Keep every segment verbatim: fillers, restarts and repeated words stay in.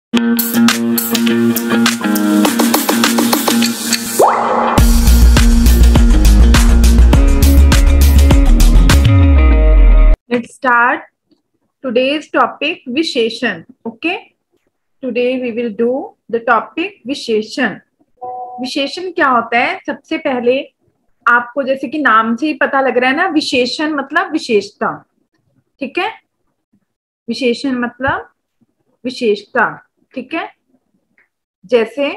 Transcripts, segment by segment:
Let's start today's topic विशेषण. Okay, today we will do the topic विशेषण. विशेषण क्या होता है? सबसे पहले आपको जैसे कि नाम से ही पता लग रहा है ना, विशेषण मतलब विशेषता. ठीक है, विशेषण मतलब विशेषता. ठीक है, जैसे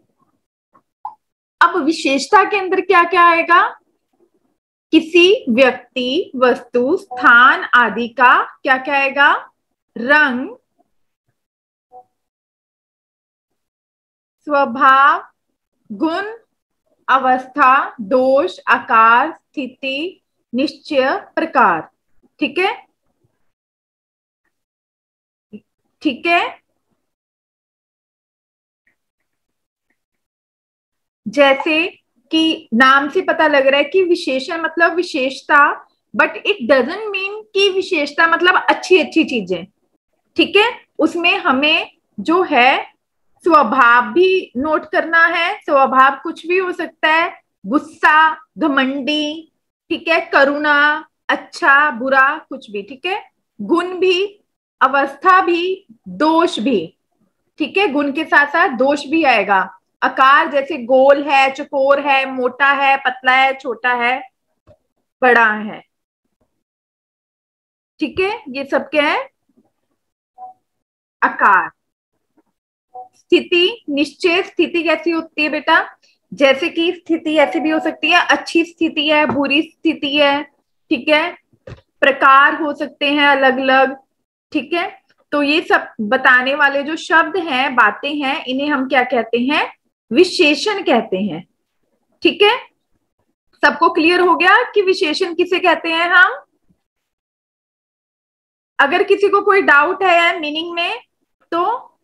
अब विशेषता के अंदर क्या क्या आएगा? किसी व्यक्ति, वस्तु, स्थान आदि का क्या क्या आएगा? रंग, स्वभाव, गुण, अवस्था, दोष, आकार, स्थिति, निश्चय, प्रकार. ठीक है, ठीक है. जैसे कि नाम से पता लग रहा है कि विशेषण मतलब विशेषता, बट इट डजंट मीन कि विशेषता मतलब अच्छी अच्छी चीजें. ठीक है, उसमें हमें जो है स्वभाव भी नोट करना है. स्वभाव कुछ भी हो सकता है, गुस्सा, घमंडी, ठीक है, करुणा, अच्छा, बुरा, कुछ भी. ठीक है, गुण भी, अवस्था भी, दोष भी. ठीक है, गुण के साथ साथ दोष भी आएगा. आकार जैसे गोल है, चौकोर है, मोटा है, पतला है, छोटा है, बड़ा है. ठीक है, ये सब क्या है? आकार. स्थिति, निश्चय. स्थिति कैसी होती है बेटा? जैसे कि स्थिति ऐसे भी हो सकती है, अच्छी स्थिति है, बुरी स्थिति है. ठीक है, प्रकार हो सकते हैं अलग अलग. ठीक है, तो ये सब बताने वाले जो शब्द हैं, बातें हैं, इन्हें हम क्या कहते हैं? विशेषण कहते हैं. ठीक है, सबको क्लियर हो गया कि विशेषण किसे कहते हैं हम? अगर किसी को कोई डाउट है मीनिंग में तो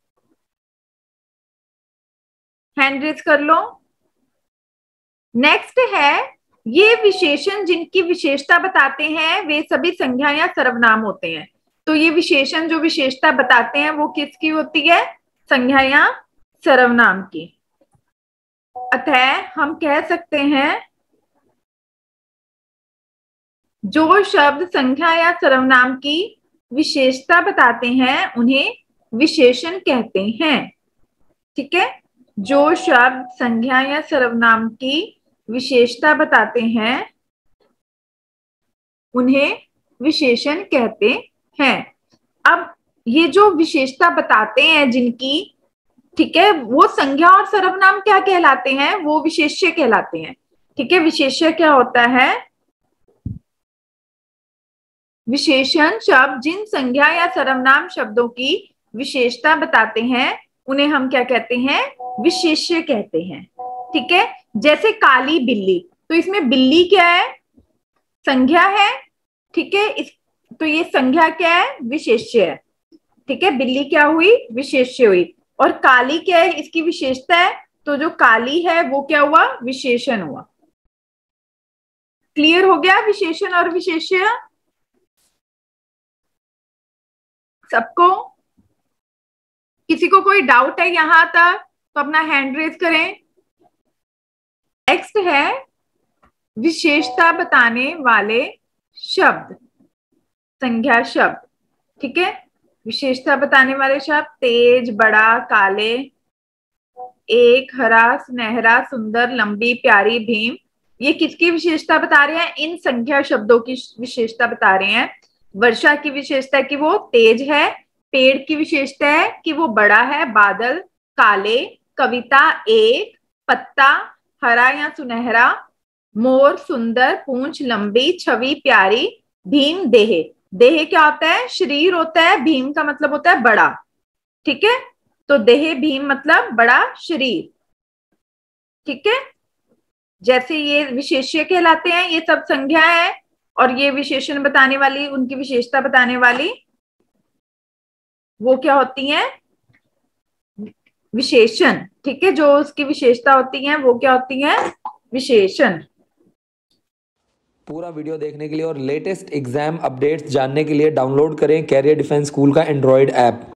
हैंड रेज कर लो. नेक्स्ट है, ये विशेषण जिनकी विशेषता बताते हैं वे सभी संज्ञा या सर्वनाम होते हैं. तो ये विशेषण जो विशेषता बताते हैं वो किसकी होती है? संज्ञा या सर्वनाम की. अतः हम कह सकते हैं जो शब्द संज्ञा या सर्वनाम की विशेषता बताते हैं उन्हें विशेषण कहते हैं. ठीक है, जो शब्द संज्ञा या सर्वनाम की विशेषता बताते हैं उन्हें विशेषण कहते हैं. अब ये जो विशेषता बताते हैं जिनकी, ठीक है, वो संज्ञा और सर्वनाम क्या कहलाते हैं? वो विशेष्य कहलाते हैं. ठीक है, विशेष्य क्या होता है? विशेषण शब्द जिन संज्ञा या सर्वनाम शब्दों की विशेषता बताते हैं उन्हें हम क्या कहते हैं? विशेष्य कहते हैं. ठीक है, जैसे काली बिल्ली, तो इसमें बिल्ली क्या है? संज्ञा है. ठीक है, इस तो ये संज्ञा क्या है? विशेष्य है. ठीक है, बिल्ली क्या हुई? विशेष्य हुई. और काली क्या है? इसकी विशेषता है. तो जो काली है वो क्या हुआ? विशेषण हुआ. क्लियर हो गया विशेषण और विशेष्य सबको? किसी को कोई डाउट है यहां तक तो अपना हैंड रेज करें. नेक्स्ट है विशेषता बताने वाले शब्द, संज्ञा शब्द. ठीक है, विशेषता बताने वाले शब्द तेज, बड़ा, काले, एक, हरा, सुनहरा, सुंदर, लंबी, प्यारी, भीम. ये किसकी विशेषता बता रहे हैं? इन संज्ञा शब्दों की विशेषता बता रहे हैं. वर्षा की विशेषता कि वो तेज है. पेड़ की विशेषता है कि वो बड़ा है. बादल काले. कविता एक. पत्ता हरा या सुनहरा. मोर सुंदर. पूंछ लंबी. छवि प्यारी. भीम देह. देह क्या होता है? शरीर होता है. भीम का मतलब होता है बड़ा. ठीक है, तो देह भीम मतलब बड़ा शरीर. ठीक है, जैसे ये विशेष्य कहलाते हैं, ये सब संज्ञा है, और ये विशेषण बताने वाली, उनकी विशेषता बताने वाली वो क्या होती हैं? विशेषण. ठीक है, जो उसकी विशेषता होती है वो क्या होती है? विशेषण. पूरा वीडियो देखने के लिए और लेटेस्ट एग्जाम अपडेट्स जानने के लिए डाउनलोड करें कैरियर डिफेंस स्कूल का एंड्रॉयड ऐप.